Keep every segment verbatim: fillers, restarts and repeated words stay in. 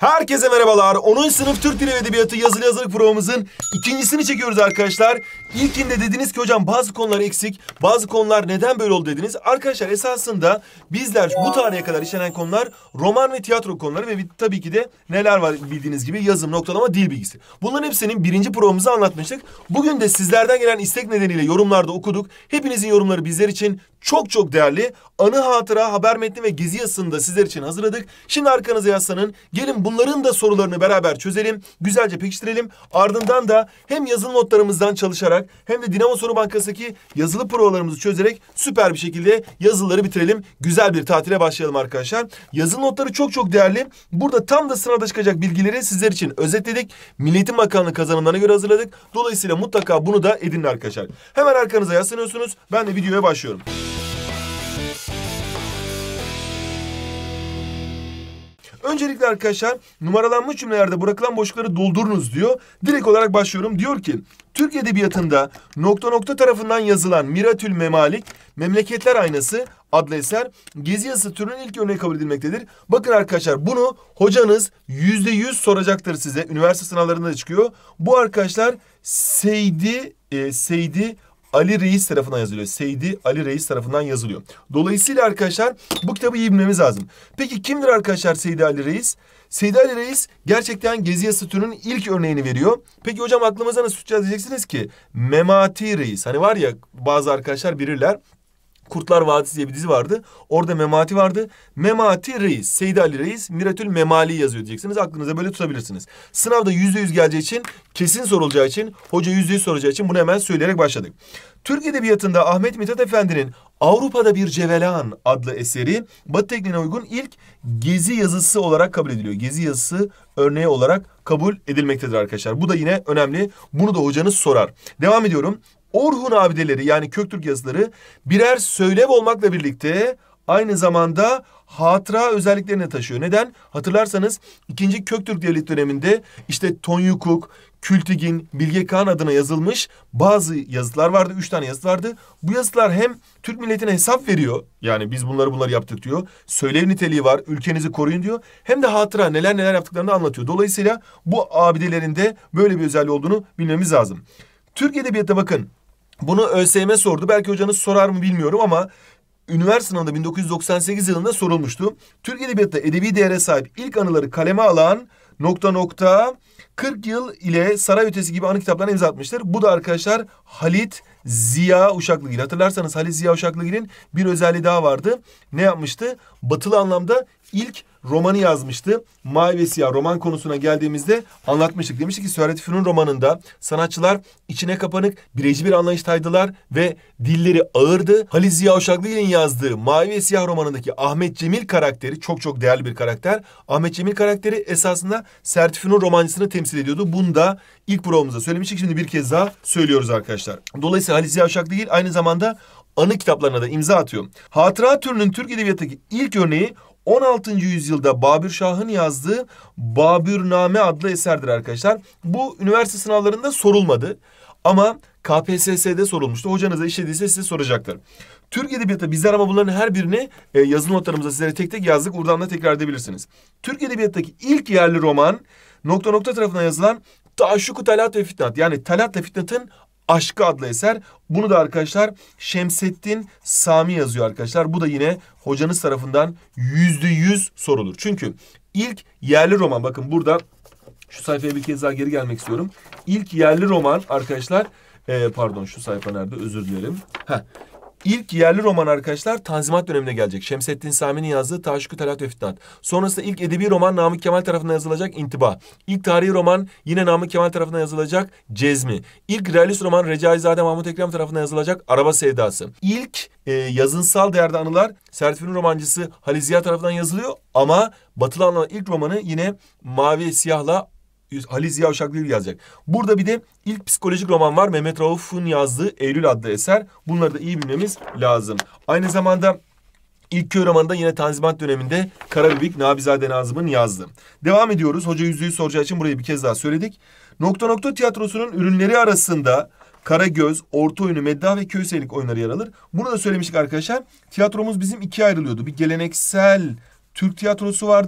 Herkese merhabalar. onuncu sınıf Türk Dili ve Edebiyatı yazılı yazılık programımızın ikincisini çekiyoruz arkadaşlar. İlkinde dediniz ki hocam bazı konular eksik, bazı konular neden böyle oldu dediniz. Arkadaşlar esasında bizler bu tarihe kadar işlenen konular roman ve tiyatro konuları ve tabii ki de neler var bildiğiniz gibi yazım, noktalama, dil bilgisi. Bunların hepsinin birinci programımızda anlatmıştık. Bugün de sizlerden gelen istek nedeniyle yorumlarda okuduk. Hepinizin yorumları bizler için çok çok değerli. Anı, hatıra, haber metni ve gezi yazısını da sizler için hazırladık. Şimdi arkanıza yaslanın. Gelin bunların da sorularını beraber çözelim. Güzelce pekiştirelim. Ardından da hem yazılı notlarımızdan çalışarak hem de Dinamo Soru Bankası'ndaki yazılı provalarımızı çözerek süper bir şekilde yazıları bitirelim. Güzel bir tatile başlayalım arkadaşlar. Yazılı notları çok çok değerli. Burada tam da sınavda çıkacak bilgileri sizler için özetledik. Milli Eğitim Bakanlığı kazanımlarına göre hazırladık. Dolayısıyla mutlaka bunu da edinin arkadaşlar. Hemen arkanıza yaslanıyorsunuz. Ben de videoya başlıyorum. Öncelikle arkadaşlar numaralanmış cümlelerde bırakılan boşlukları doldurunuz diyor. Direkt olarak başlıyorum. Diyor ki Türk Edebiyatı'nda nokta nokta tarafından yazılan Miratül Memalik, Memleketler Aynası adlı eser gezi yazısı türünün ilk örneği kabul edilmektedir. Bakın arkadaşlar bunu hocanız yüzde yüz soracaktır size. Üniversite sınavlarında da çıkıyor. Bu arkadaşlar Seydi, e, Seydi Ali Reis tarafından yazılıyor. Seydi Ali Reis tarafından yazılıyor. Dolayısıyla arkadaşlar bu kitabı iyi bilmemiz lazım. Peki kimdir arkadaşlar Seydi Ali Reis? Seydi Ali Reis gerçekten gezi yazısı türünün ilk örneğini veriyor. Peki hocam aklımıza nasıl tutacağız diyeceksiniz ki Memati Reis. Hani var ya bazı arkadaşlar bilirler. Kurtlar Vadisi diye bir dizi vardı. Orada Memati vardı. Memati Reis, Seydi Ali Reis, Miratül Memali yazıyor diyeceksiniz. Aklınıza böyle tutabilirsiniz. Sınavda yüzde yüz geleceği için, kesin sorulacağı için, hoca yüzde yüz soracağı için bunu hemen söyleyerek başladık. Türk Edebiyatı'nda Ahmet Mithat Efendi'nin Avrupa'da Bir Cevelan adlı eseri Batı tekniğine uygun ilk gezi yazısı olarak kabul ediliyor. Gezi yazısı örneği olarak kabul edilmektedir arkadaşlar. Bu da yine önemli. Bunu da hocanız sorar. Devam ediyorum. Orhun abideleri yani Köktürk yazıları birer söylev olmakla birlikte aynı zamanda hatıra özelliklerini taşıyor. Neden? Hatırlarsanız ikinci Köktürk Devlet döneminde işte Tonyukuk, Kültigin, Bilge Kağan adına yazılmış bazı yazılar vardı. Üç tane yazı vardı. Bu yazılar hem Türk milletine hesap veriyor. Yani biz bunları bunları yaptık diyor. Söylev niteliği var. Ülkenizi koruyun diyor. Hem de hatıra neler neler yaptıklarını anlatıyor. Dolayısıyla bu abidelerin de böyle bir özelliği olduğunu bilmemiz lazım. Türk Edebiyatı'na bakın. Bunu ÖSYM sordu. Belki hocanız sorar mı bilmiyorum ama üniversite sınavında bin dokuz yüz doksan sekiz yılında sorulmuştu. Türk Edebiyatı'nda edebi değere sahip ilk anıları kaleme alan nokta nokta kırk yıl ile Saray Ötesi gibi anı kitaplarına imza atmıştır. Bu da arkadaşlar Halit Ziya Uşaklıgil. Hatırlarsanız Halit Ziya Uşaklıgil'in bir özelliği daha vardı. Ne yapmıştı? Batılı anlamda ilk romanı yazmıştı. Mavi ve Siyah roman konusuna geldiğimizde anlatmıştık. Demiştik ki Süheyl Fünun romanında sanatçılar içine kapanık, bireyci bir anlayıştaydılar ve dilleri ağırdı. Halit Ziya Uşaklıgil'in yazdığı Mavi ve Siyah romanındaki Ahmet Cemil karakteri çok çok değerli bir karakter. Ahmet Cemil karakteri esasında Süheyl Fünun romancısını temsil ediyordu. Bunu da ilk programımızda söylemiştik. Şimdi bir kez daha söylüyoruz arkadaşlar. Dolayısıyla Halit Ziya Uşaklıgil aynı zamanda anı kitaplarına da imza atıyor. Hatıra türünün Türk Edebiyatı'ndaki ilk örneği on altıncı yüzyılda Babür Şah'ın yazdığı Babürname adlı eserdir arkadaşlar. Bu üniversite sınavlarında sorulmadı ama K P S S'de sorulmuştu. Hocanıza işlediyse size soracaktır. Türk Edebiyatı bizler ama bunların her birini e, yazılı notlarımıza sizlere tek tek yazdık. Buradan da tekrar edebilirsiniz. Türk Edebiyatı'ndaki ilk yerli roman nokta nokta tarafından yazılan Taşşuk-u Talat ve Fitnat yani Talat ve Fitnat'ın Aşkı adlı eser. Bunu da arkadaşlar Şemseddin Sami yazıyor arkadaşlar. Bu da yine hocanız tarafından yüzde yüz sorulur. Çünkü ilk yerli roman bakın burada şu sayfaya bir kez daha geri gelmek istiyorum. İlk yerli roman arkadaşlar e, pardon şu sayfa nerede özür dilerim. Heh. İlk yerli roman arkadaşlar Tanzimat dönemine gelecek. Şemseddin Sami'nin yazdığı Taşşuk-u Talat ve Fitnat. Sonrasında ilk edebi roman Namık Kemal tarafından yazılacak İntiba. İlk tarihi roman yine Namık Kemal tarafından yazılacak Cezmi. İlk realist roman Recaizade Mahmut Ekrem tarafından yazılacak Araba Sevdası. İlk e, yazınsal değerde anılar Süheyl Fünun romancısı Halit Ziya tarafından yazılıyor. Ama batılı anılan ilk romanı yine Mavi Siyah'la Halit Ziya Uşaklıgil yazacak. Burada bir de ilk psikolojik roman var. Mehmet Rauf'un yazdığı Eylül adlı eser. Bunları da iyi bilmemiz lazım. Aynı zamanda ilk köy romanında yine Tanzimat döneminde Karabibik Nabizade Nazım'ın yazdığı. Devam ediyoruz. Hoca yüzde yüz soracağı için burayı bir kez daha söyledik. Nokta nokta tiyatrosunun ürünleri arasında Karagöz, orta oyunu, meddah ve köyselik oyunları yer alır. Bunu da söylemiştik arkadaşlar. Tiyatromuz bizim ikiye ayrılıyordu. Bir geleneksel Türk tiyatrosu vardı.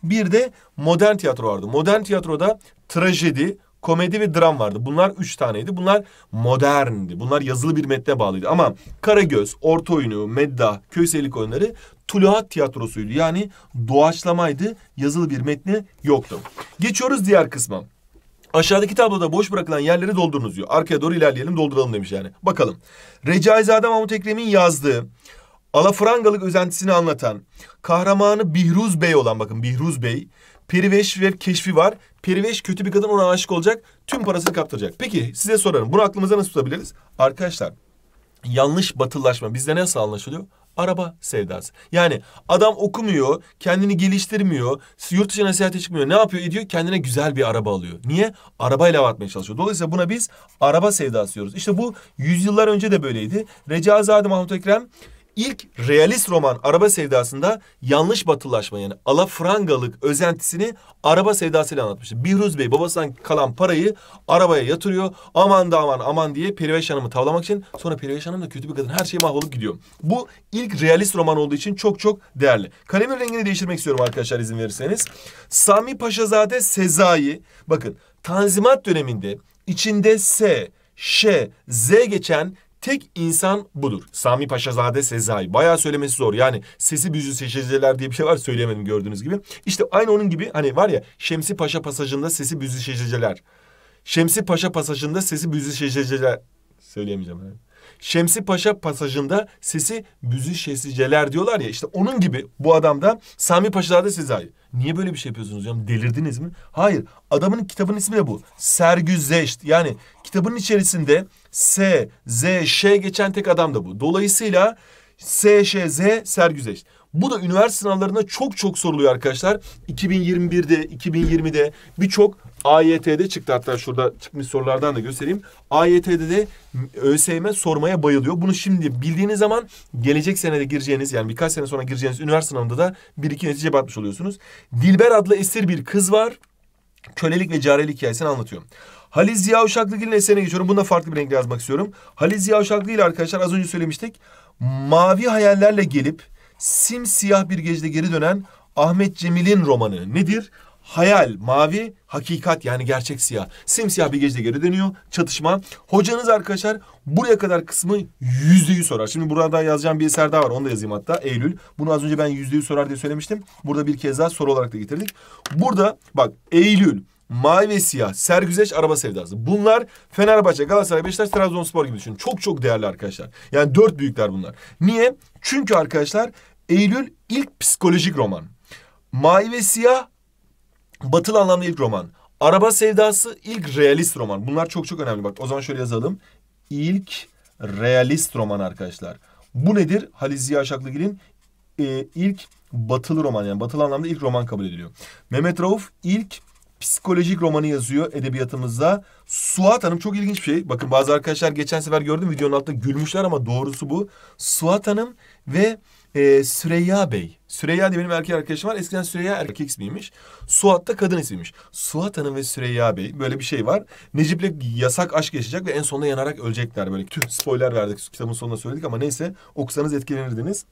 Bir de modern tiyatro vardı. Modern tiyatroda trajedi, komedi ve dram vardı. Bunlar üç taneydi. Bunlar moderndi. Bunlar yazılı bir metne bağlıydı. Ama Karagöz, Orta Oyunu, Meddah, Köyselik oyunları tuluat tiyatrosuydu. Yani doğaçlamaydı. Yazılı bir metni yoktu. Geçiyoruz diğer kısma. Aşağıdaki tabloda boş bırakılan yerleri doldurunuz diyor. Arkaya doğru ilerleyelim, dolduralım demiş yani. Bakalım. Recaizade Mahmut Ekrem'in yazdığı alafrangalık özentisini anlatan kahramanı Bihruz Bey olan, bakın Bihruz Bey, Periveş ve Keşfi var. Periveş kötü bir kadın, ona aşık olacak. Tüm parasını kaptıracak. Peki size sorarım. Bunu aklımıza nasıl tutabiliriz? Arkadaşlar, yanlış batılılaşma bizde nasıl anlaşılıyor? Araba sevdası. Yani adam okumuyor, kendini geliştirmiyor, yurt dışına seyahate çıkmıyor. Ne yapıyor ediyor? Kendine güzel bir araba alıyor. Niye? Arabayla hava atmaya çalışıyor. Dolayısıyla buna biz araba sevdası diyoruz. İşte bu yüzyıllar önce de böyleydi. Recaizade Mahmut Ekrem İlk realist roman Araba Sevdası'nda yanlış batılılaşma, yani alafrangalık özentisini araba sevdasıyla anlatmıştır. Bihruz Bey babasından kalan parayı arabaya yatırıyor. Aman da aman aman diye Periveş Hanım'ı tavlamak için. Sonra Periveş Hanım da kötü bir kadın. Her şey mahvolup gidiyor. Bu ilk realist roman olduğu için çok çok değerli. Kalemin rengini değiştirmek istiyorum arkadaşlar, izin verirseniz. Sami Paşazade Sezai. Bakın, Tanzimat döneminde içinde S, Ş, Z geçen tek insan budur. Sami Paşazade Sezai. Bayağı söylemesi zor. Yani sesi büzü seçiciler diye bir şey var, söyleyemedim gördüğünüz gibi. İşte aynı onun gibi, hani var ya, Şemsi Paşa pasajında sesi büzü seçiciler. Şemsi Paşa pasajında sesi büzü seçiciler. Söyleyemeyeceğim. Yani. Şemsi Paşa pasajında sesi büzü şesiceler diyorlar ya, işte onun gibi bu adam da Sami Paşazade Sezai. Niye böyle bir şey yapıyorsunuz hocam? Delirdiniz mi? Hayır. Adamın kitabının ismi de bu. Sergüzeşt. Yani kitabın içerisinde S, Z, Ş geçen tek adam da bu. Dolayısıyla S, Ş, Z Sergüzeşt. Bu da üniversite sınavlarında çok çok soruluyor arkadaşlar. iki bin yirmi birde, iki bin yirmide birçok A Y T'de çıktı. Hatta şurada çıkmış sorulardan da göstereyim. A Y T'de de ÖSYM sormaya bayılıyor. Bunu şimdi bildiğiniz zaman gelecek senede gireceğiniz, yani birkaç sene sonra gireceğiniz üniversite sınavında da bir iki netice batmış oluyorsunuz. Dilber adlı esir bir kız var. Kölelik ve cariyelik hikayesini anlatıyor. Halil Ziya Uşaklıgil'in eserine geçiyorum. Bunda farklı bir renkle yazmak istiyorum. Halil Ziya Uşaklıgil arkadaşlar, az önce söylemiştik. Mavi hayallerle gelip simsiyah bir gecede geri dönen Ahmet Cemil'in romanı nedir? Hayal, mavi, hakikat, yani gerçek siyah. Simsiyah bir gecede geri dönüyor, çatışma. Hocanız arkadaşlar buraya kadar kısmı yüzde yüz sorar. Şimdi burada yazacağım bir eser daha var, onu da yazayım hatta, Eylül. Bunu az önce ben yüzde yüz sorar diye söylemiştim. Burada bir kez daha soru olarak da getirdik. Burada bak, Eylül, mavi ve siyah, Sergüzeşt, araba sevdası. Bunlar Fenerbahçe, Galatasaray, Beşiktaş, Trabzonspor gibi düşünün. Çok çok değerli arkadaşlar. Yani dört büyükler bunlar. Niye? Çünkü arkadaşlar Eylül ilk psikolojik roman. Mavi ve siyah batılı anlamda ilk roman. Araba sevdası ilk realist roman. Bunlar çok çok önemli. Bak o zaman şöyle yazalım. İlk realist roman arkadaşlar. Bu nedir? Halil Ziya Uşaklıgil'in e, ilk batılı roman, yani batılı anlamda ilk roman kabul ediliyor. Mehmet Rauf ilk psikolojik romanı yazıyor edebiyatımızda. Suat Hanım, çok ilginç bir şey. Bakın bazı arkadaşlar geçen sefer gördüm videonun altında gülmüşler ama doğrusu bu. Suat Hanım ve e, Süreyya Bey. Süreyya diye benim erkek arkadaşım var. Eskiden Süreyya erkek ismiymiş. Suat da kadın ismiymiş. Suat Hanım ve Süreyya Bey, böyle bir şey var. Necip'le yasak aşk yaşayacak ve en sonunda yanarak ölecekler. Böyle tüh, spoiler verdik, kitabın sonunda söyledik ama neyse, okusanız etkilenirdiniz.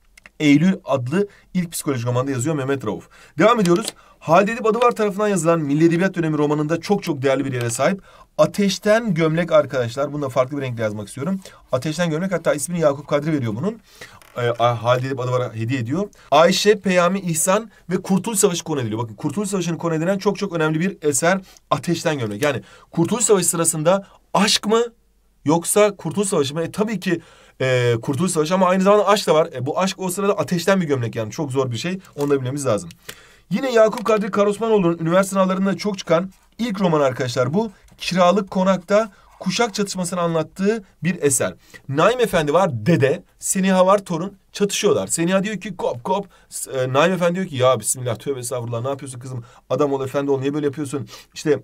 Eylül adlı ilk psikolojik romanda yazıyor Mehmet Rauf. Devam ediyoruz. Halide Edip Adıvar tarafından yazılan Milli Edebiyat Dönemi romanında çok çok değerli bir yere sahip. Ateşten Gömlek arkadaşlar. Bunu da farklı bir renkle yazmak istiyorum. Ateşten Gömlek, hatta ismini Yakup Kadri veriyor bunun. Ee, Halide Edip Adıvar'a hediye ediyor. Ayşe, Peyami, İhsan ve Kurtuluş Savaşı konu ediliyor. Bakın, Kurtuluş Savaşı'nın konu edilen çok çok önemli bir eser Ateşten Gömlek. Yani Kurtuluş Savaşı sırasında aşk mı yoksa Kurtuluş Savaşı mı? E, tabii ki e, Kurtuluş Savaşı ama aynı zamanda aşk da var. E, bu aşk o sırada ateşten bir gömlek, yani çok zor bir şey. Onu da bilmemiz lazım. Yine Yakup Kadri Karaosmanoğlu'nun üniversite sınavlarında çok çıkan ilk roman arkadaşlar bu. Kiralık Konak'ta kuşak çatışmasını anlattığı bir eser. Naim Efendi var dede, Seniha var torun, çatışıyorlar. Seniha diyor ki kop kop. E, Naim Efendi diyor ki ya bismillah tövbe estağfurullah, ne yapıyorsun kızım? Adam ol, efendi ol, niye böyle yapıyorsun? İşte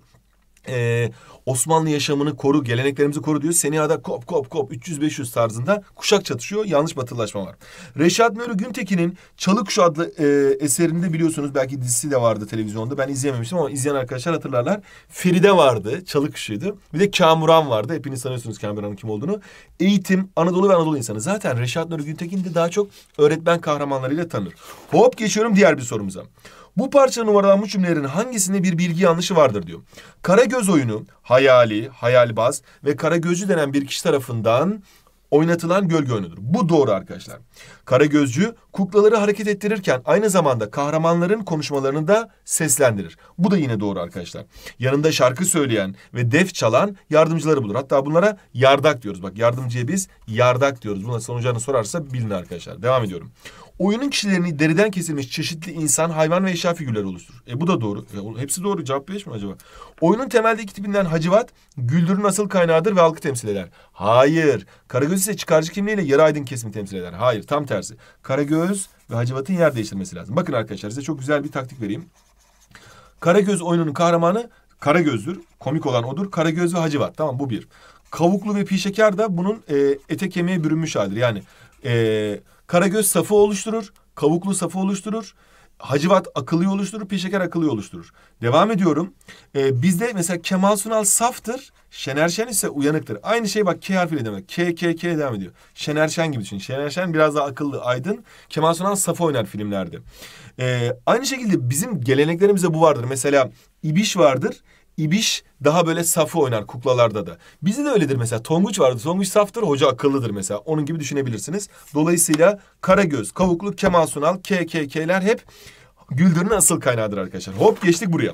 Ee, Osmanlı yaşamını koru, geleneklerimizi koru diyor. Seniha'da kop kop kop üç yüz beş yüz tarzında kuşak çatışıyor. Yanlış batılılaşma var. Reşat Nuri Güntekin'in Çalı Kuşu adlı e, eserinde biliyorsunuz, belki dizisi de vardı televizyonda. Ben izleyememiştim ama izleyen arkadaşlar hatırlarlar. Feride vardı, Çalı Kuşu'ydu. Bir de Kamuran vardı. Hepiniz sanıyorsunuz Kamuran'ın kim olduğunu. Eğitim, Anadolu ve Anadolu insanı. Zaten Reşat Nuri Güntekin de daha çok öğretmen kahramanlarıyla tanır. Hop geçiyorum diğer bir sorumuza. Bu parça numaralanmış cümlelerin hangisinde bir bilgi yanlışı vardır diyor. Karagöz oyunu hayali, hayalbaz ve Karagözcü denen bir kişi tarafından oynatılan gölge oyunudur. Bu doğru arkadaşlar. Karagözcü kuklaları hareket ettirirken aynı zamanda kahramanların konuşmalarını da seslendirir. Bu da yine doğru arkadaşlar. Yanında şarkı söyleyen ve def çalan yardımcıları bulur. Hatta bunlara yardak diyoruz. Bak yardımcıya biz yardak diyoruz. Buna sonuçlarını sorarsa bilin arkadaşlar. Devam ediyorum. Oyunun kişilerini deriden kesilmiş çeşitli insan, hayvan ve eşya figürleri oluşturur. E bu da doğru. E, hepsi doğru. Cevap beş mi acaba? Oyunun temelde iki tipinden Hacivat, güldürün asıl kaynağıdır ve halkı temsil eder. Hayır. Karagöz ise çıkarcı kimliğiyle yarı aydın kesimi temsil eder. Hayır. Tam tersi. Karagöz ve Hacivat'ın yer değiştirmesi lazım. Bakın arkadaşlar size çok güzel bir taktik vereyim. Karagöz oyununun kahramanı Karagöz'dür. Komik olan odur. Karagöz ve Hacivat. Tamam bu bir. Kavuklu ve Pişeker de bunun e, ete kemiğe bürünmüş halidir. Yani e, Karagöz safı oluşturur. Kavuklu safı oluşturur. Hacivat akıllıyı oluşturur. Pişeker akıllıyı oluşturur. Devam ediyorum. E, bizde mesela Kemal Sunal saftır. Şener Şen ise uyanıktır. Aynı şey bak K harfiyle demek. K, K, K devam ediyor. Şener Şen gibi düşün. Şener Şen biraz daha akıllı, aydın. Kemal Sunal safı oynar filmlerde. E, aynı şekilde bizim geleneklerimizde bu vardır. Mesela İbiş vardır. İbiş daha böyle safı oynar kuklalarda da. Bizde de öyledir mesela. Tonguç vardır. Tonguç saftır, hoca akıllıdır mesela. Onun gibi düşünebilirsiniz. Dolayısıyla Karagöz, Kavuklu, Kemal Sunal, K, K, K'ler hep güldürün asıl kaynağıdır arkadaşlar. Hop geçtik buraya.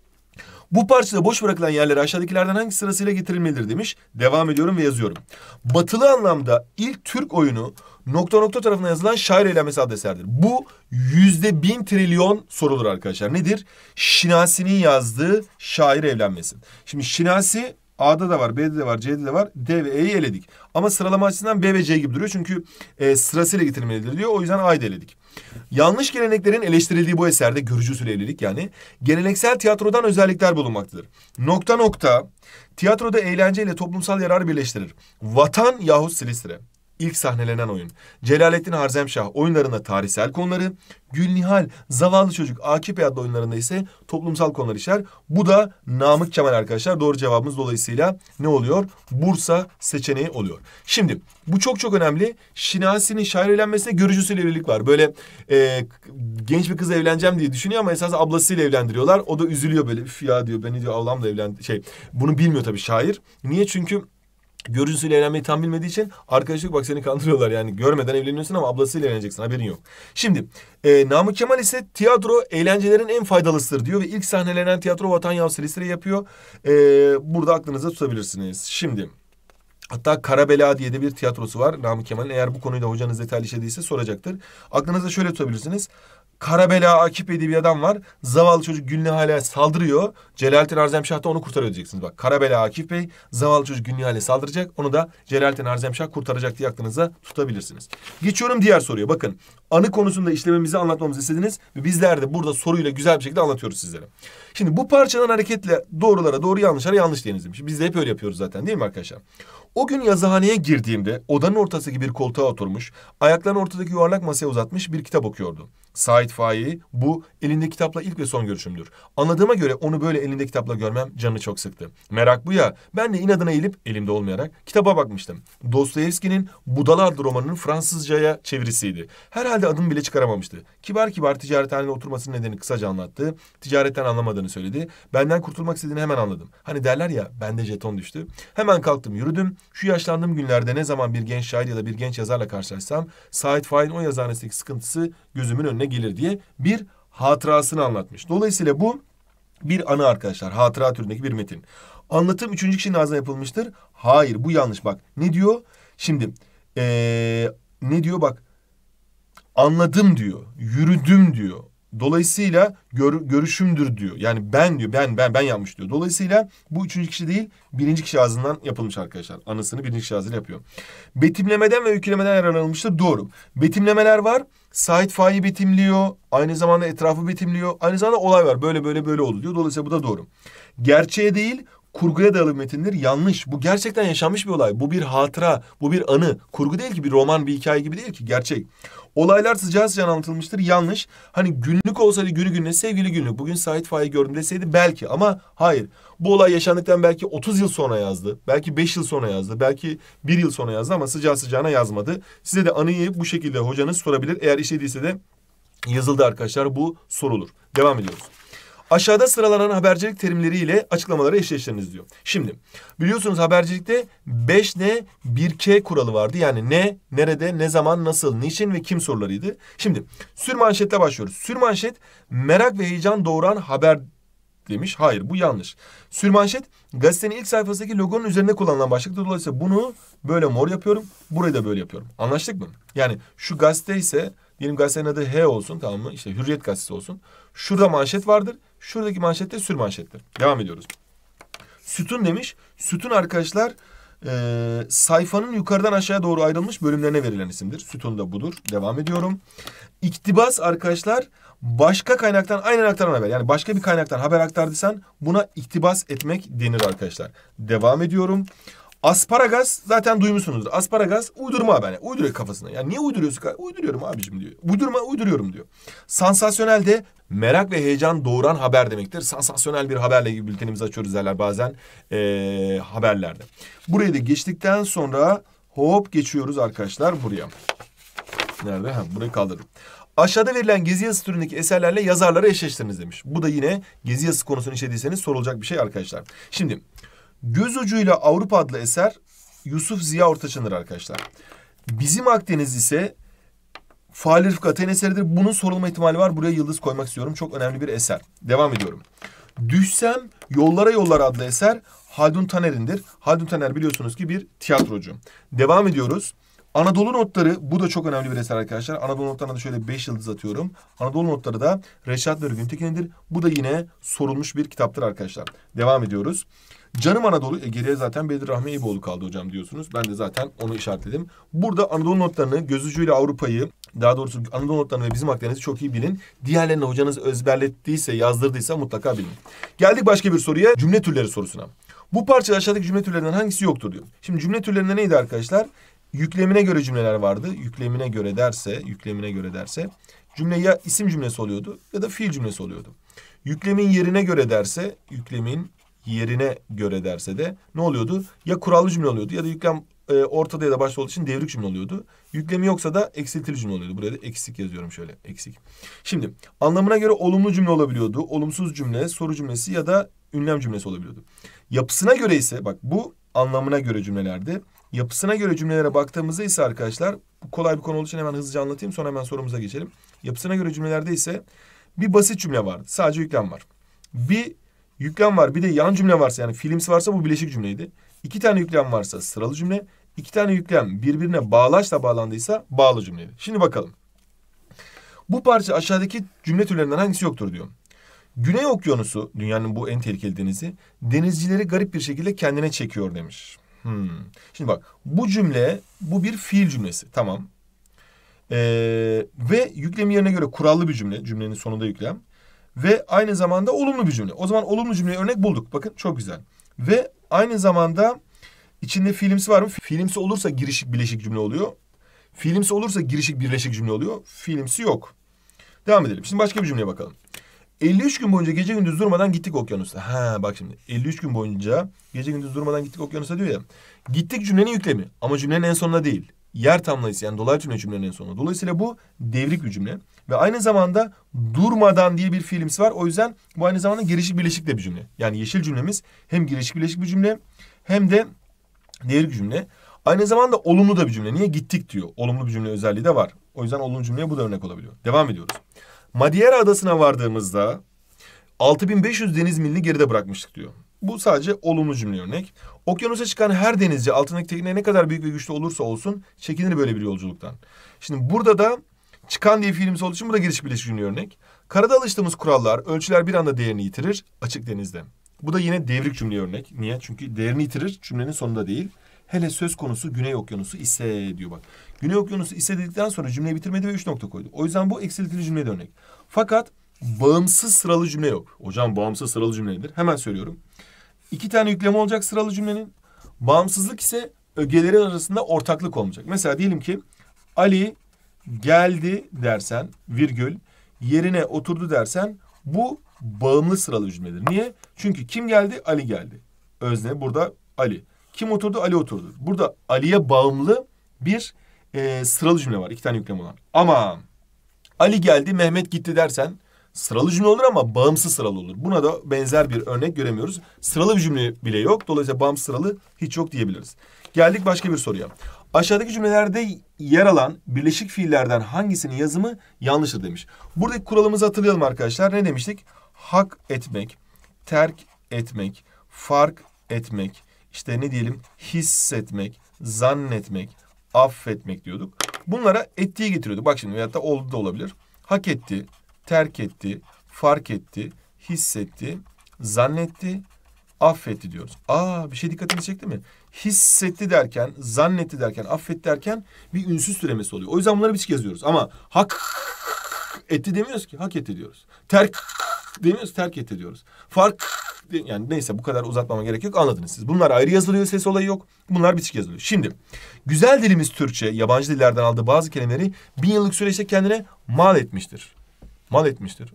Bu parçada boş bırakılan yerlere aşağıdakilerden hangi sırasıyla getirilmelidir demiş. Devam ediyorum ve yazıyorum. Batılı anlamda ilk Türk oyunu nokta nokta tarafından yazılan şair eylemesi adlı eserdir. Bu yüzde bin trilyon sorulur arkadaşlar. Nedir? Şinasi'nin yazdığı şair evlenmesi. Şimdi Şinasi A'da da var, B'de de var, C'de de var. D ve E'yi eledik. Ama sıralama açısından B ve C gibi duruyor. Çünkü e, sırasıyla getirilmelidir diyor. O yüzden A'yı da eledik. Yanlış geleneklerin eleştirildiği bu eserde görücü usulü evlilik yani geleneksel tiyatrodan özellikler bulunmaktadır. Nokta nokta tiyatroda eğlence ile toplumsal yararı birleştirir. Vatan yahut Silistre. İlk sahnelenen oyun. Celalettin Harzemşah oyunlarında tarihsel konuları, Gülnihal, Zavallı Çocuk, Akif Bey adlı oyunlarında ise toplumsal konular işler. Bu da Namık Kemal arkadaşlar. Doğru cevabımız dolayısıyla ne oluyor? Bursa seçeneği oluyor. Şimdi bu çok çok önemli. Şinasi'nin şair evlenmesine görücüsüyle evlilik var. Böyle e, genç bir kızla evleneceğim diye düşünüyor ama esas ablasıyla evlendiriyorlar. O da üzülüyor böyle. Üf ya diyor beni diyor ablamla evlendi. Şey, bunu bilmiyor tabii şair. Niye? Çünkü görücüsüyle evlenmeyi tam bilmediği için arkadaşlık bak seni kandırıyorlar yani görmeden evleniyorsun ama ablasıyla evleneceksin haberin yok. Şimdi e, Namık Kemal ise tiyatro eğlencelerin en faydalısıdır diyor ve ilk sahnelenen tiyatro Vatan Yahut Silistre yapıyor. E, burada aklınıza tutabilirsiniz. Şimdi hatta Karabela diye de bir tiyatrosu var Namık Kemal'in. Eğer bu konuyu da hocanız detaylı işlediyse soracaktır. Aklınızda şöyle tutabilirsiniz. Karabela Akif Bey diye bir adam var. Zavallı çocuk Gülnihal'e saldırıyor. Celalettin Harzemşah da onu kurtarıyor diyeceksiniz. Bak Karabela Akif Bey zavallı çocuk Gülnihal'e saldıracak. Onu da Celalettin Harzemşah kurtaracak diye aklınıza tutabilirsiniz. Geçiyorum diğer soruya. Bakın anı konusunda işlememizi anlatmamızı istediniz. Ve bizler de burada soruyla güzel bir şekilde anlatıyoruz sizlere. Şimdi bu parçadan hareketle doğrulara doğru yanlışlara yanlış diyiniz demiş. Biz de hep öyle yapıyoruz zaten değil mi arkadaşlar? O gün yazıhaneye girdiğimde odanın ortasındaki bir koltuğa oturmuş, ayaklarını ortadaki yuvarlak masaya uzatmış bir kitap okuyordu. Sait Faik bu elinde kitapla ilk ve son görüşümdür. Anladığıma göre onu böyle elinde kitapla görmem canını çok sıktı. Merak bu ya. Ben de inadına eğilip elimde olmayarak kitaba bakmıştım. Dostoyevski'nin Budala adlı romanının Fransızcaya çevirisiydi. Herhalde adını bile çıkaramamıştı. Kibar kibar ticarethanede oturmasının nedeni kısaca anlattı. Ticaretten anlamadığını söyledi. Benden kurtulmak istediğini hemen anladım. Hani derler ya bende jeton düştü. Hemen kalktım yürüdüm. Şu yaşlandığım günlerde ne zaman bir genç şair ya da bir genç yazarla karşılaşsam Sait Faik'in o yazıhanesindeki sıkıntısı gözümün önüne gelir diye bir hatırasını anlatmış. Dolayısıyla bu bir anı arkadaşlar. Hatıra türündeki bir metin. Anlatım üçüncü kişinin ağzına yapılmıştır. Hayır bu yanlış bak. Ne diyor? Şimdi ee, ne diyor bak. Anladım diyor. Yürüdüm diyor. Dolayısıyla gör, görüşümdür diyor. Yani ben diyor ben ben ben yapmış diyor. Dolayısıyla bu üçüncü kişi değil birinci kişi ağzından yapılmış arkadaşlar. Anısını birinci kişi ağzıyla yapıyor. Betimlemeden ve öykülemeden yararlanılmıştır. Doğru. Betimlemeler var. Sait Faik'i betimliyor. Aynı zamanda etrafı betimliyor. Aynı zamanda olay var. Böyle böyle böyle oldu diyor. Dolayısıyla bu da doğru. Gerçeğe değil kurguya dayalı bir metindir. Yanlış. Bu gerçekten yaşanmış bir olay. Bu bir hatıra. Bu bir anı. Kurgu değil ki bir roman bir hikaye gibi değil ki. Gerçek. Olaylar sıcağı sıcağına anlatılmıştır. Yanlış. Hani günlük olsaydı günü gününe sevgili günlük. Bugün Sait Faik'i gördüm deseydi belki ama hayır. Bu olay yaşandıktan belki otuz yıl sonra yazdı. Belki beş yıl sonra yazdı. Belki bir yıl sonra yazdı ama sıcağı sıcağına yazmadı. Size de anıyı bu şekilde hocanız sorabilir. Eğer işlediyse de yazıldı arkadaşlar, bu sorulur. Devam ediyoruz. Aşağıda sıralanan habercilik terimleriyle açıklamaları eşleştiriniz diyor. Şimdi biliyorsunuz habercilikte beş N bir K kuralı vardı. Yani ne, nerede, ne zaman, nasıl, niçin ve kim sorularıydı. Şimdi sürmanşetle başlıyoruz. Sürmanşet merak ve heyecan doğuran haber demiş. Hayır, bu yanlış. Sürmanşet gazetenin ilk sayfasındaki logonun üzerinde kullanılan başlıktır. Dolayısıyla bunu böyle mor yapıyorum. Burayı da böyle yapıyorum. Anlaştık mı? Yani şu gazete ise diyelim gazetenin adı H olsun, tamam mı? İşte Hürriyet gazetesi olsun. Şurada manşet vardır. Şuradaki manşet de sürmanşettir. Devam ediyoruz. Sütun demiş. Sütun arkadaşlar e, sayfanın yukarıdan aşağıya doğru ayrılmış bölümlerine verilen isimdir. Sütun da budur. Devam ediyorum. İktibas arkadaşlar başka kaynaktan aynen aktaran haber. Yani başka bir kaynaktan haber aktardıysan buna iktibas etmek denir arkadaşlar. Devam ediyorum. Asparagas zaten duymuşsunuzdur. Asparagas uydurma haber. Yani uyduruyor kafasına. Yani niye uyduruyorsun? Uyduruyorum abicim diyor. Uydurma uyduruyorum diyor. Sansasyonel de merak ve heyecan doğuran haber demektir. Sansasyonel bir haberle ilgili bültenimizi açıyoruz derler bazen ee, haberlerde. Burayı da geçtikten sonra hop geçiyoruz arkadaşlar buraya. Nerede? Ha, burayı kaldırdım. Aşağıda verilen gezi yazısı türündeki eserlerle yazarları eşleştiriniz demiş. Bu da yine gezi yazısı konusunu işlediyseniz sorulacak bir şey arkadaşlar. Şimdi Göz Ucuyla Avrupa adlı eser Yusuf Ziya Ortaç'ındır arkadaşlar. Bizim Akdeniz ise Fahri Rıfkı Atay'ın eseridir. Bunun sorulma ihtimali var. Buraya yıldız koymak istiyorum. Çok önemli bir eser. Devam ediyorum. Düşsem Yollara Yollar adlı eser Haldun Taner'indir. Haldun Taner biliyorsunuz ki bir tiyatrocu. Devam ediyoruz. Anadolu Notları, bu da çok önemli bir eser arkadaşlar. Anadolu Notları'na da şöyle beş yıldız atıyorum. Anadolu Notları da Reşat Nuri Güntekin'indir. Bu da yine sorulmuş bir kitaptır arkadaşlar. Devam ediyoruz. Canım Anadolu, e, geriye zaten Bedir Rahmi Eyüboğlu kaldı hocam diyorsunuz. Ben de zaten onu işaretledim. Burada Anadolu Notları'nı, Göz Ucuyla Avrupa'yı, daha doğrusu Anadolu Notları'nı ve Bizim Akdeniz'i çok iyi bilin. Diğerlerini hocanız ezberlettiyse, yazdırdıysa mutlaka bilin. Geldik başka bir soruya, cümle türleri sorusuna. Bu parçada aşağıdaki cümle türlerinden hangisi yoktur diyor. Şimdi cümle türlerinde neydi arkadaşlar? Yüklemine göre cümleler vardı. Yüklemine göre derse, yüklemine göre derse cümle ya isim cümlesi oluyordu ya da fiil cümlesi oluyordu. Yüklemin yerine göre derse, yüklemin yerine göre derse de ne oluyordu? Ya kurallı cümle oluyordu ya da yüklem e, ortada ya da başta olduğu için devrik cümle oluyordu. Yüklemi yoksa da eksiltili cümle oluyordu. Buraya da eksik yazıyorum şöyle, eksik. Şimdi anlamına göre olumlu cümle olabiliyordu. Olumsuz cümle, soru cümlesi ya da ünlem cümlesi olabiliyordu. Yapısına göre ise bak bu anlamına göre cümlelerdi. Yapısına göre cümlelere baktığımızda ise arkadaşlar, bu kolay bir konu olduğu için hemen hızlıca anlatayım, sonra hemen sorumuza geçelim. Yapısına göre cümlelerde ise bir basit cümle var. Sadece yüklem var. Bir yüklem var, bir de yan cümle varsa, yani fiilimsi varsa bu bileşik cümleydi. İki tane yüklem varsa sıralı cümle. İki tane yüklem birbirine bağlaçla bağlandıysa bağlı cümleydi. Şimdi bakalım. Bu parça aşağıdaki cümle türlerinden hangisi yoktur diyor. Güney Okyanusu, dünyanın bu en tehlikeli denizi, denizcileri garip bir şekilde kendine çekiyor demiş. Hmm. Şimdi bak, bu cümle, bu bir fiil cümlesi. Tamam. Ee, ve yüklemi yerine göre kurallı bir cümle. Cümlenin sonunda yüklem. Ve aynı zamanda olumlu bir cümle. O zaman olumlu cümleye örnek bulduk. Bakın çok güzel. Ve aynı zamanda içinde fiilimsi var mı? Fiilimsi olursa girişik bileşik cümle oluyor. Fiilimsi olursa girişik birleşik cümle oluyor. Fiilimsi yok. Devam edelim. Şimdi başka bir cümleye bakalım. elli üç gün boyunca gece gündüz durmadan gittik okyanusa. Ha bak şimdi. elli üç gün boyunca gece gündüz durmadan gittik okyanusa diyor ya. Gittik cümlenin yüklemi. Ama cümlenin en sonuna değil. Yer tamlayıcısı, yani dolaylı cümle cümlenin en sonuna. Dolayısıyla bu devrik bir cümle. Ve aynı zamanda durmadan diye bir fiilimsi var. O yüzden bu aynı zamanda girişik birleşik de bir cümle. Yani yeşil cümlemiz hem girişik birleşik bir cümle hem de devrik cümle. Aynı zamanda olumlu da bir cümle. Niye? Gittik diyor. Olumlu bir cümle özelliği de var. O yüzden olumlu cümleye bu da örnek olabiliyor. Devam ediyoruz. Madeira Adası'na vardığımızda altı bin beş yüz deniz milini geride bırakmıştık diyor. Bu sadece olumlu cümle örnek. Okyanusa çıkan her denizci altındaki tekne ne kadar büyük ve güçlü olursa olsun çekinir böyle bir yolculuktan. Şimdi burada da çıkan diye fiilimiz olduğu için bu da giriş birleşik cümle örnek. Karada alıştığımız kurallar, ölçüler bir anda değerini yitirir açık denizde. Bu da yine devrik cümle örnek. Niye? Çünkü değerini yitirir cümlenin sonunda değil. Hele söz konusu Güney Okyanusu ise diyor bak. Güney Okyanusu ise dedikten sonra cümleyi bitirmedi ve üç nokta koydu. O yüzden bu eksiltili cümleye de örnek. Fakat bağımsız sıralı cümle yok. Hocam bağımsız sıralı cümle nedir? Hemen söylüyorum. İki tane yükleme olacak sıralı cümlenin. Bağımsızlık ise ögelerin arasında ortaklık olmayacak. Mesela diyelim ki Ali geldi dersen virgül yerine oturdu dersen bu bağımlı sıralı cümledir. Niye? Çünkü kim geldi? Ali geldi. Özne burada Ali. Kim oturdu? Ali oturdu. Burada Ali'ye bağımlı bir e, sıralı cümle var. İki tane yüklem olan. Ama Ali geldi, Mehmet gitti dersen sıralı cümle olur ama bağımsız sıralı olur. Buna da benzer bir örnek göremiyoruz. Sıralı bir cümle bile yok. Dolayısıyla bağımsız sıralı hiç yok diyebiliriz. Geldik başka bir soruya. Aşağıdaki cümlelerde yer alan birleşik fiillerden hangisinin yazımı yanlıştır demiş. Buradaki kuralımızı hatırlayalım arkadaşlar. Ne demiştik? Hak etmek, terk etmek, fark etmek, işte ne diyelim hissetmek, zannetmek, affetmek diyorduk. Bunlara ettiği getiriyorduk. Bak şimdi veyahut da oldu da olabilir. Hak etti, terk etti, fark etti, hissetti, zannetti, affetti diyoruz. Aa, bir şey dikkatini çekti mi? Hissetti derken, zannetti derken, affetti derken bir ünsüz türemesi oluyor. O yüzden bunları biçik yazıyoruz. Ama hak etti demiyoruz ki, hak etti diyoruz. Terk demiyoruz, terk etti diyoruz. Fark, yani neyse bu kadar uzatmama gerek yok, anladınız siz. Bunlar ayrı yazılıyor, ses olayı yok. Bunlar biçik yazılıyor. Şimdi güzel dilimiz Türkçe, yabancı dillerden aldığı bazı kelimeleri bin yıllık süreçte kendine mal etmiştir. Mal etmiştir.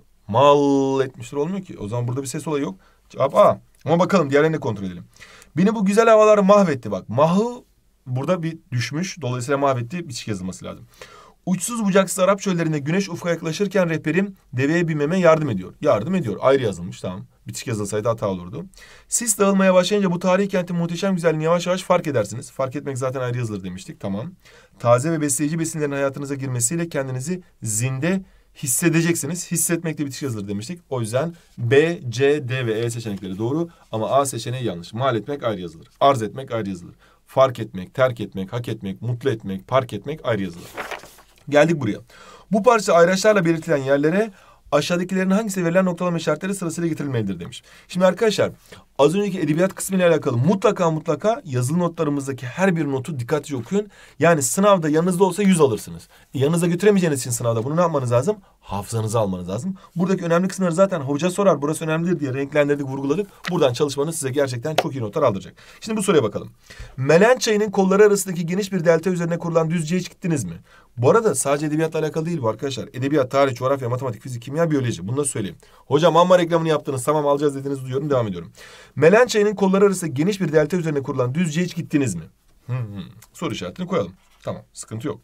Mal etmiştir olmuyor ki. O zaman burada bir ses olayı yok. Cevap A. Ama bakalım diğerlerini de kontrol edelim. Beni bu güzel havalar mahvetti bak. Mahı burada bir düşmüş. Dolayısıyla mahvetti biçik yazılması lazım. Uçsuz bucaksız Arap çöllerinde güneş ufka yaklaşırken rehberim deveye binmeme yardım ediyor. Yardım ediyor. Ayrı yazılmış, tamam. Biçik yazılsaydı hata olurdu. Sis dağılmaya başlayınca bu tarihi kentin muhteşem güzelliğini yavaş yavaş fark edersiniz. Fark etmek zaten ayrı yazılır demiştik, tamam. Taze ve besleyici besinlerin hayatınıza girmesiyle kendinizi zinde hissedeceksiniz. Hissetmek de biçik yazılır demiştik. O yüzden B, C, D ve E seçenekleri doğru ama A seçeneği yanlış. Mal etmek ayrı yazılır. Arz etmek ayrı yazılır. Fark etmek, terk etmek, hak etmek, mutlu etmek, park etmek ayrı yazılır. Geldik buraya. Bu parça ayraçlarla belirtilen yerlere aşağıdakilerin hangisi verilen noktalama işaretleri sırasıyla getirilmelidir demiş. Şimdi arkadaşlar az önceki edebiyat kısmıyla alakalı mutlaka mutlaka yazılı notlarımızdaki her bir notu dikkatlice okuyun. Yani sınavda yanınızda olsa yüz alırsınız. E, yanınıza götüremeyeceğiniz için sınavda bunu ne yapmanız lazım? Hafızanıza almanız lazım. Buradaki önemli kısımları zaten hoca sorar, burası önemlidir diye renklendirdik, vurguladık. Buradan çalışmanız size gerçekten çok iyi notlar aldıracak. Şimdi bu soruya bakalım. Melen çayının kolları arasındaki geniş bir delta üzerine kurulan düzceğe hiç gittiniz mi? Bu arada sadece edebiyatla alakalı değil bu arkadaşlar. Edebiyat, tarih, coğrafya, matematik, fizik, kimya, biyoloji. Bunu da söyleyeyim. Hocam amma reklamını yaptınız, tamam alacağız dediğinizi duyuyorum, devam ediyorum. Melen çayının kolları arası geniş bir delta üzerine kurulan düzceğe hiç gittiniz mi? Hı hı. Soru işaretini koyalım. Tamam, sıkıntı yok.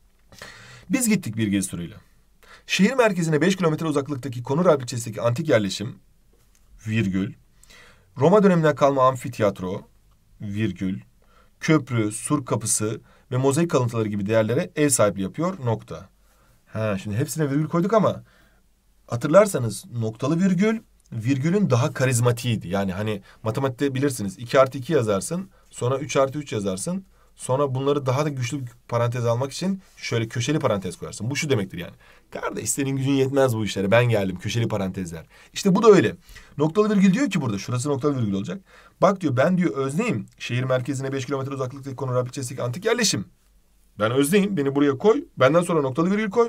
Biz gittik bir gezi turuyla. Şehir merkezine beş kilometre uzaklıktaki Konur ilçesindeki antik yerleşim, virgül, Roma döneminden kalma amfiteyatro, virgül, köprü, sur kapısı ve mozaik kalıntıları gibi değerlere ev sahipliği yapıyor, nokta. Ha, şimdi hepsine virgül koyduk ama hatırlarsanız noktalı virgül, virgülün daha karizmatiğiydi. Yani hani matematikte bilirsiniz iki artı iki yazarsın, sonra üç artı üç yazarsın. Sonra bunları daha da güçlü bir parantez almak için şöyle köşeli parantez koyarsın. Bu şu demektir yani. Kardeş senin gücün yetmez bu işlere. Ben geldim, köşeli parantezler. İşte bu da öyle. Noktalı virgül diyor ki burada. Şurası noktalı virgül olacak. Bak diyor ben diyor özneyim. Şehir merkezine beş kilometre uzaklıktaki Konur ilçesindeki antik yerleşim. Ben özneyim. Beni buraya koy. Benden sonra noktalı virgül koy.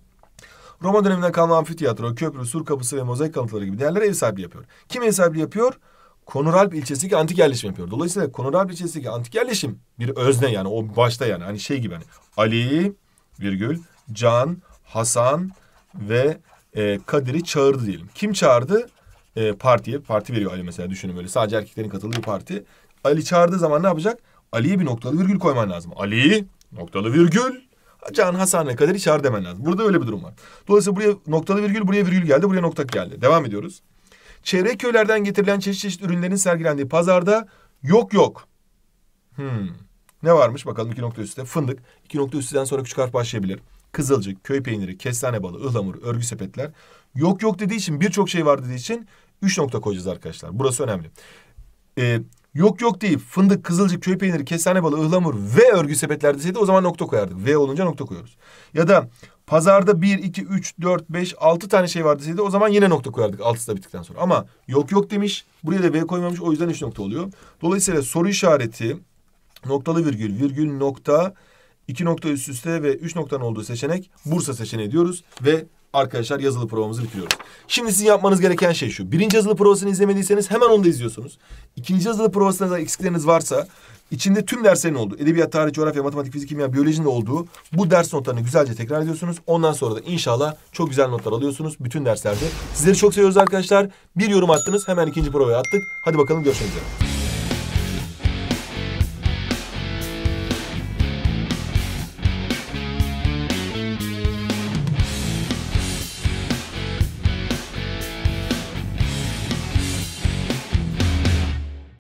Roma döneminden kalma amfiteyatro, köprü, sur kapısı ve mozaik kalıntıları gibi değerlere ev sahipliği yapıyor. Kim ev sahipliği yapıyor? Konuralp ilçesindeki antik yerleşim yapıyor. Dolayısıyla Konuralp ilçesindeki antik yerleşim bir özne yani o başta yani hani şey gibi hani Ali virgül Can, Hasan ve e, Kadir'i çağırdı diyelim. Kim çağırdı? E, partiye. Parti veriyor Ali mesela, düşünün böyle sadece erkeklerin katıldığı bir parti. Ali çağırdığı zaman ne yapacak? Ali'ye bir noktalı virgül koyman lazım. Ali noktalı virgül Can, Hasan ve Kadir'i çağır demen lazım. Burada öyle bir durum var. Dolayısıyla buraya noktalı virgül, buraya virgül geldi, buraya nokta geldi. Devam ediyoruz. Çevre köylerden getirilen çeşit çeşit ürünlerin sergilendiği pazarda yok yok. Hmm. Ne varmış bakalım iki nokta üstte? Fındık. iki nokta üstten sonra küçük harf başlayabilir. Kızılcık, köy peyniri, kestane balı, ıhlamur, örgü sepetler. Yok yok dediği için birçok şey var dediği için üç nokta koyacağız arkadaşlar. Burası önemli. Ee, yok yok deyip fındık, kızılcık, köy peyniri, kestane balı, ıhlamur ve örgü sepetler deseydi o zaman nokta koyardık. V olunca nokta koyuyoruz. Ya da pazarda bir, iki, üç, dört, beş, altı tane şey var deseydi o zaman yine nokta koyardık altısı da bittikten sonra. Ama yok yok demiş, buraya da V koymamış, o yüzden üç nokta oluyor. Dolayısıyla soru işareti, noktalı virgül, virgül nokta, iki nokta üst üste ve üç noktanın olduğu seçenek Bursa seçeneği diyoruz ve arkadaşlar yazılı provamızı bitiriyoruz. Şimdi sizin yapmanız gereken şey şu. Birinci yazılı provasını izlemediyseniz hemen onu da izliyorsunuz. İkinci yazılı provasında da eksikleriniz varsa içinde tüm derslerin olduğu, edebiyat, tarih, coğrafya, matematik, fizik, kimya, biyolojinin de olduğu bu ders notlarını güzelce tekrar ediyorsunuz. Ondan sonra da inşallah çok güzel notlar alıyorsunuz bütün derslerde. Sizleri çok seviyoruz arkadaşlar. Bir yorum attınız, hemen ikinci provaya attık. Hadi bakalım, görüşmek üzere.